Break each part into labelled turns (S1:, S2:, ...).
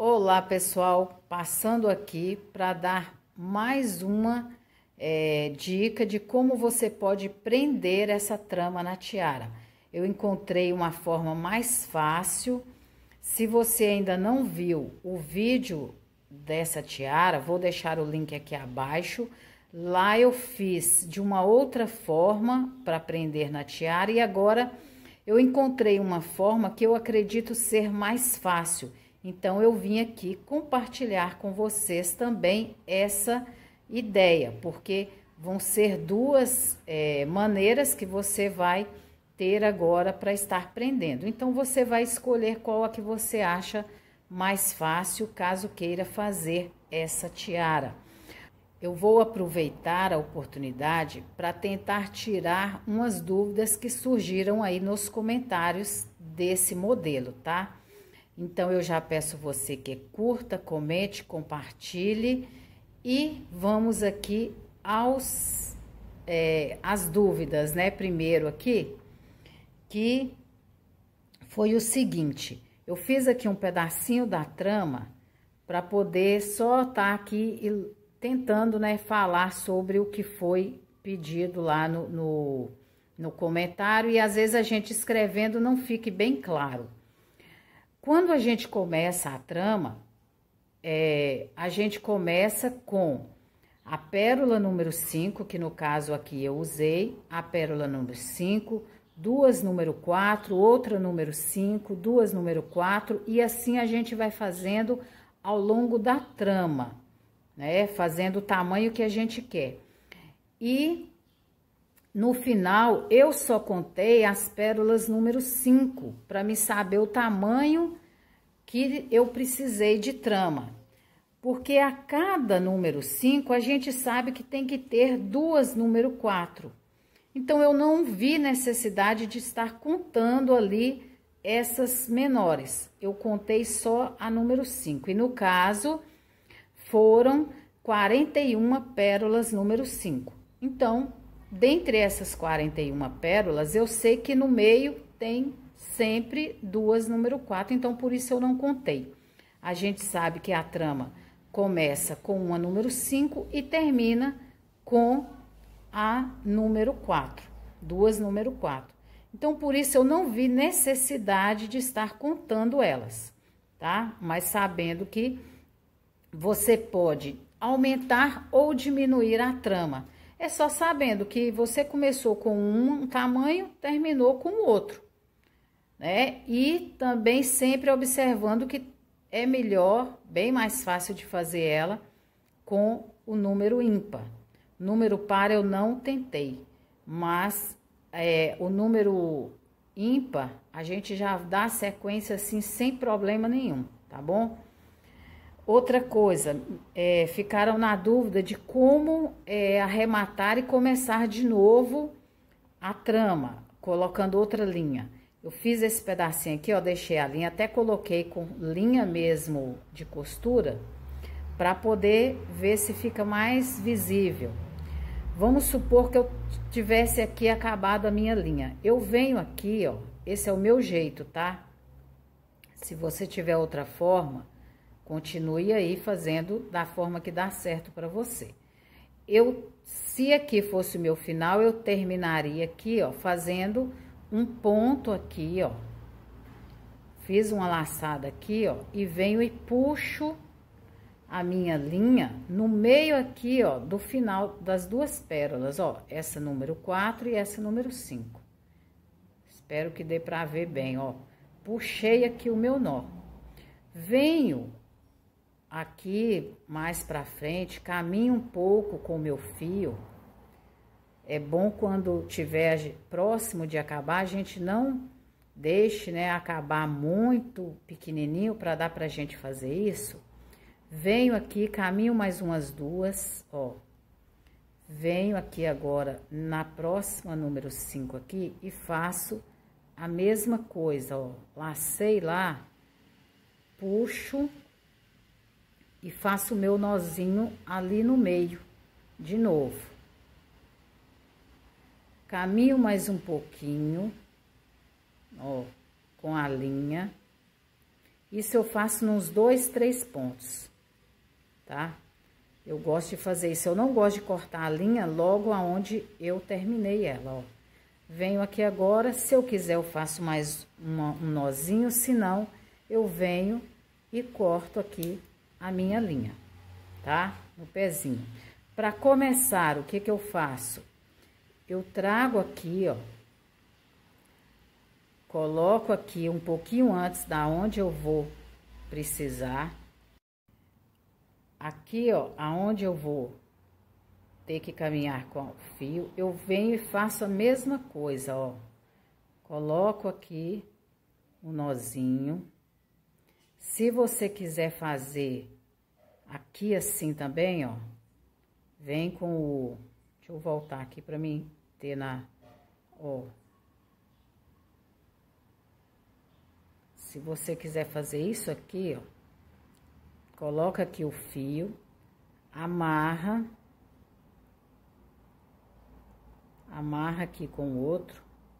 S1: Olá pessoal, passando aqui para dar mais uma dica de como você pode prender essa trama na tiara. Eu encontrei uma forma mais fácil. Se você ainda não viu o vídeo dessa tiara, vou deixar o link aqui abaixo. Lá eu fiz de uma outra forma para prender na tiara e agora eu encontrei uma forma que eu acredito ser mais fácil. Então, eu vim aqui compartilhar com vocês também essa ideia, porque vão ser duas maneiras que você vai ter agora para estar prendendo. Então, você vai escolher qual a que você acha mais fácil, caso queira fazer essa tiara. Eu vou aproveitar a oportunidade para tentar tirar umas dúvidas que surgiram aí nos comentários desse modelo, tá? Então, eu já peço você que curta, comente, compartilhe e vamos aqui às dúvidas, né? Primeiro aqui, que foi o seguinte, eu fiz aqui um pedacinho da trama para poder só estar aqui tentando, né, falar sobre o que foi pedido lá no comentário e às vezes a gente escrevendo não fique bem claro. Quando a gente começa a trama, a gente começa com a pérola número 5, que no caso aqui eu usei, a pérola número 5, duas número 4, outra número 5, duas número 4, e assim a gente vai fazendo ao longo da trama, né? Fazendo o tamanho que a gente quer. E no final, eu só contei as pérolas número 5, para me saber o tamanho que eu precisei de trama. Porque a cada número 5, a gente sabe que tem que ter duas número 4. Então, eu não vi necessidade de estar contando ali essas menores. Eu contei só a número 5. E no caso, foram 41 pérolas número 5. Então, dentre essas 41 pérolas, eu sei que no meio tem sempre duas número 4, então por isso eu não contei. A gente sabe que a trama começa com uma número 5 e termina com a número 4, duas número 4. Então, por isso eu não vi necessidade de estar contando elas, tá? Mas sabendo que você pode aumentar ou diminuir a trama. É só sabendo que você começou com um tamanho, terminou com o outro, né? E também sempre observando que é melhor, bem mais fácil de fazer ela com o número ímpar. Número par eu não tentei, mas o número ímpar a gente já dá sequência assim sem problema nenhum, tá bom? Outra coisa, ficaram na dúvida de como arrematar e começar de novo a trama, colocando outra linha. Eu fiz esse pedacinho aqui, ó, deixei a linha, até coloquei com linha mesmo de costura, para poder ver se fica mais visível. Vamos supor que eu tivesse aqui acabado a minha linha. Eu venho aqui, ó, esse é o meu jeito, tá? Se você tiver outra forma, continue aí fazendo da forma que dá certo para você. Se aqui fosse o meu final, eu terminaria aqui, ó, fazendo um ponto aqui, ó. Fiz uma laçada aqui, ó, e venho e puxo a minha linha no meio aqui, ó, do final das duas pérolas, ó. Essa número 4 e essa número 5. Espero que dê para ver bem, ó. Puxei aqui o meu nó. Venho aqui mais pra frente, caminho um pouco com o meu fio. É bom quando tiver próximo de acabar, a gente não deixe, né, acabar muito pequenininho para dar pra gente fazer isso. Venho aqui, caminho mais umas duas, ó. Venho aqui agora na próxima número 5 aqui e faço a mesma coisa, ó. Lacei lá, puxo e faço o meu nozinho ali no meio, de novo. Caminho mais um pouquinho, ó, com a linha. Isso eu faço nos 2, 3 pontos, tá? Eu gosto de fazer isso. Eu não gosto de cortar a linha logo aonde eu terminei ela, ó. Venho aqui agora, se eu quiser eu faço mais um nozinho, se não, eu venho e corto aqui a minha linha, tá? No pezinho. Para começar, o que que eu faço? Eu trago aqui, ó, coloco aqui um pouquinho antes da onde eu vou precisar. Aqui, ó, aonde eu vou ter que caminhar com o fio, eu venho e faço a mesma coisa, ó. Coloco aqui um nozinho. Se você quiser fazer aqui assim também, ó, vem com o... Deixa eu voltar aqui pra mim ter na... Ó. Se você quiser fazer isso aqui, ó, coloca aqui o fio, amarra aqui com o outro,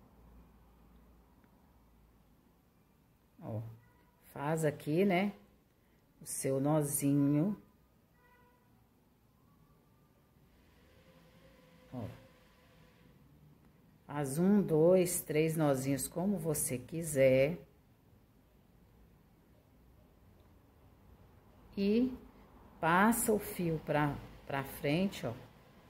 S1: ó, faz aqui, né, o seu nozinho, ó, faz 1, 2, 3 nozinhos como você quiser. E passa o fio pra frente, ó.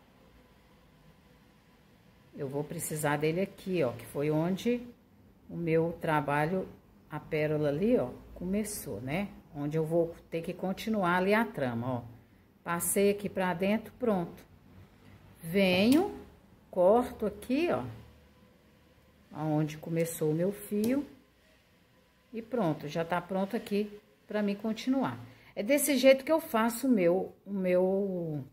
S1: Eu vou precisar dele aqui, ó, que foi onde o meu trabalho, a pérola ali, ó, começou, né? Onde eu vou ter que continuar ali a trama, ó. Passei aqui pra dentro, pronto. Venho, corto aqui, ó, aonde começou o meu fio. E pronto, já tá pronto aqui pra mim continuar. É desse jeito que eu faço o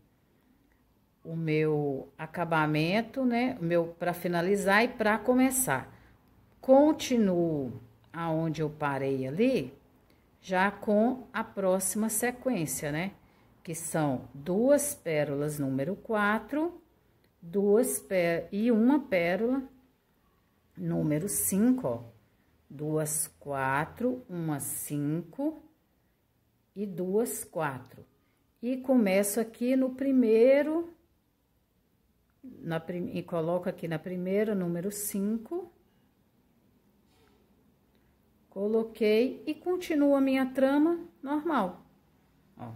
S1: meu acabamento, né? Para finalizar e para começar. Continuo aonde eu parei ali, já com a próxima sequência, né? Que são 2 pérolas número 4, e uma pérola número 5, ó. 2, 4, uma 5... e 2, 4. E começo aqui no primeiro, e coloco aqui na primeira, número 5. Coloquei e continuo a minha trama normal, ó.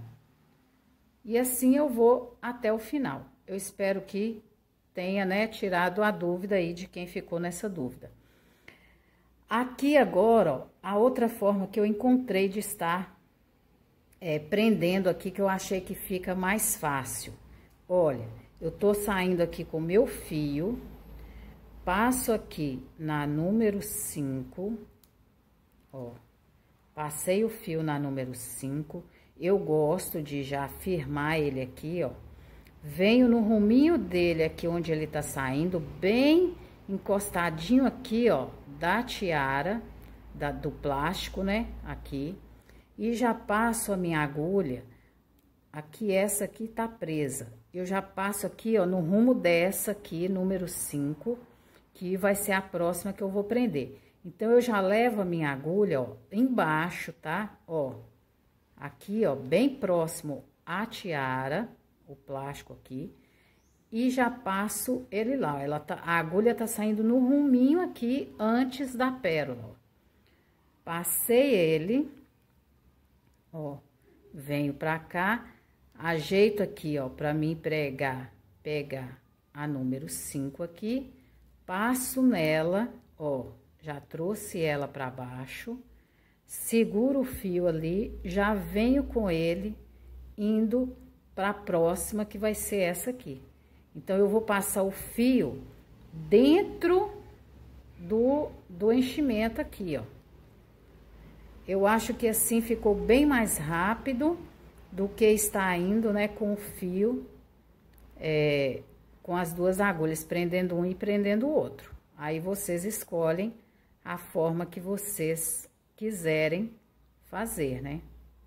S1: E assim eu vou até o final. Eu espero que tenha, né, tirado a dúvida aí de quem ficou nessa dúvida. Aqui agora, ó, a outra forma que eu encontrei de estar prendendo aqui, que eu achei que fica mais fácil. Olha, eu tô saindo aqui com o meu fio, passo aqui na número 5, ó, passei o fio na número 5, eu gosto de já firmar ele aqui, ó, venho no ruminho dele aqui onde ele tá saindo, bem encostadinho aqui, ó, da tiara, do plástico, né, aqui. E já passo a minha agulha, aqui, essa aqui tá presa. Eu já passo aqui, ó, no rumo dessa aqui, número 5, que vai ser a próxima que eu vou prender. Então, eu já levo a minha agulha, ó, embaixo, tá? Ó, aqui, ó, bem próximo à tiara, o plástico aqui, e já passo ele lá. A agulha tá saindo no ruminho aqui, antes da pérola, ó. Passei ele... Ó, venho pra cá, ajeito aqui, ó, pra mim pegar a número 5 aqui, passo nela, ó, já trouxe ela pra baixo, seguro o fio ali, já venho com ele indo pra próxima, que vai ser essa aqui. Então, eu vou passar o fio dentro do enchimento aqui, ó. Eu acho que assim ficou bem mais rápido do que está indo, né, com o fio, com as 2 agulhas, prendendo um e prendendo o outro. Aí, vocês escolhem a forma que vocês quiserem fazer, né?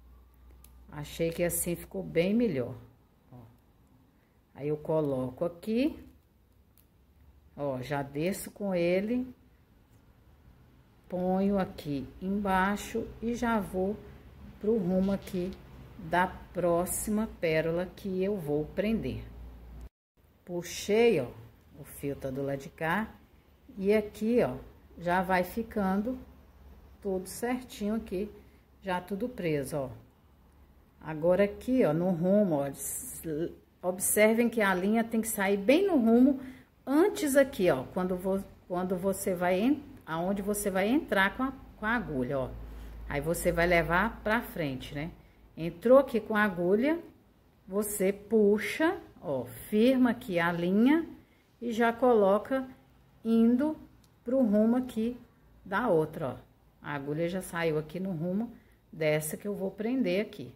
S1: Achei que assim ficou bem melhor, ó. Aí, eu coloco aqui, ó, já desço com ele, ponho aqui embaixo e já vou pro rumo aqui da próxima pérola que eu vou prender. Puxei, ó, o fio tá do lado de cá e aqui, ó, já vai ficando tudo certinho aqui, já tudo preso, ó. Agora aqui, ó, no rumo, ó, observem que a linha tem que sair bem no rumo, antes aqui, ó, quando você vai, aonde você vai entrar com a agulha, ó. Aí você vai levar pra frente, né? Entrou aqui com a agulha, você puxa, ó, firma aqui a linha e já coloca indo pro rumo aqui da outra, ó. A agulha já saiu aqui no rumo dessa que eu vou prender aqui.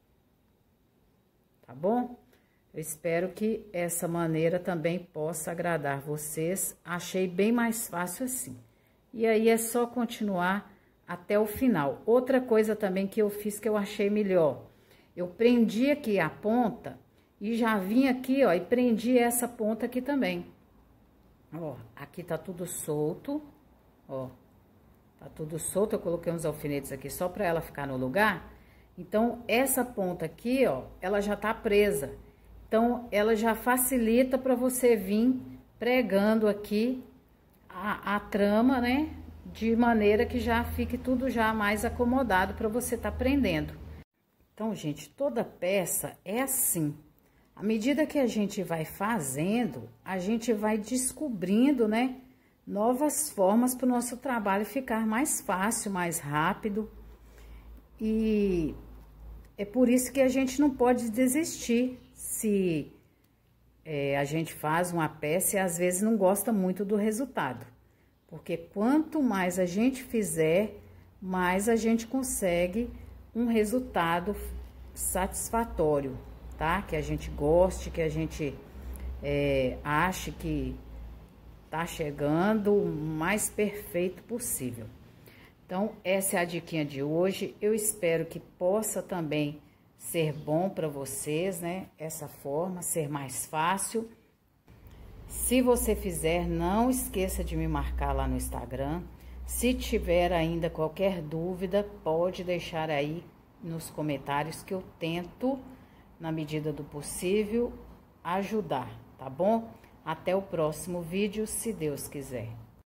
S1: Tá bom? Eu espero que essa maneira também possa agradar vocês. Achei bem mais fácil assim. E aí é só continuar até o final. Outra coisa também que eu fiz que eu achei melhor. Eu prendi aqui a ponta e já vim aqui, ó, e prendi essa ponta aqui também. Ó, aqui tá tudo solto, ó. Tá tudo solto, eu coloquei uns alfinetes aqui só pra ela ficar no lugar. Então, essa ponta aqui, ó, ela já tá presa. Então, ela já facilita pra você vir pregando aqui a trama, né? De maneira que já fique tudo já mais acomodado pra você tá prendendo. Então, gente, toda peça é assim. À medida que a gente vai fazendo, a gente vai descobrindo, né? Novas formas para o nosso trabalho ficar mais fácil, mais rápido. E é por isso que a gente não pode desistir se a gente faz uma peça e às vezes não gosta muito do resultado. Porque quanto mais a gente fizer, mais a gente consegue um resultado satisfatório, tá? Que a gente goste, que a gente ache que tá chegando o mais perfeito possível. Então, essa é a diquinha de hoje. Eu espero que possa também ser bom para vocês, né? Essa forma, ser mais fácil. Se você fizer, não esqueça de me marcar lá no Instagram. Se tiver ainda qualquer dúvida, pode deixar aí nos comentários que eu tento, na medida do possível, ajudar, tá bom? Até o próximo vídeo, se Deus quiser.